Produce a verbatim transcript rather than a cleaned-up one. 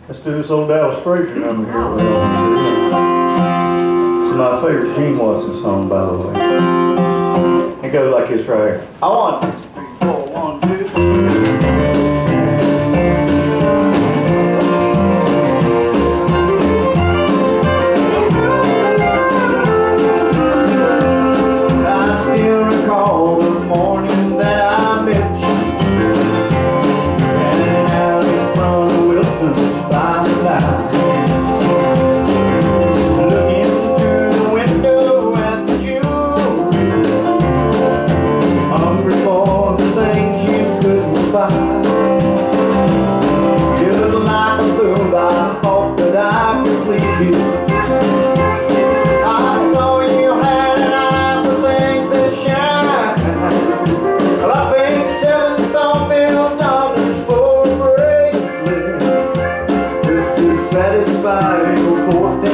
Let's do this old Dallas Frazier number here. It's my favorite Gene Watson song, by the way. It goes like this right here. I want three, four, one, two, I still recall the morning that I met you, standing out in front of Wilson's by the light, looking through the window at the jewelry, hungry for the things you couldn't buy. It was like a fool, I thought that I could please you. I saw you had an eye for things that shine. Well, I paid seven sawmill dollars for a bracelet just to satisfy your fourteen.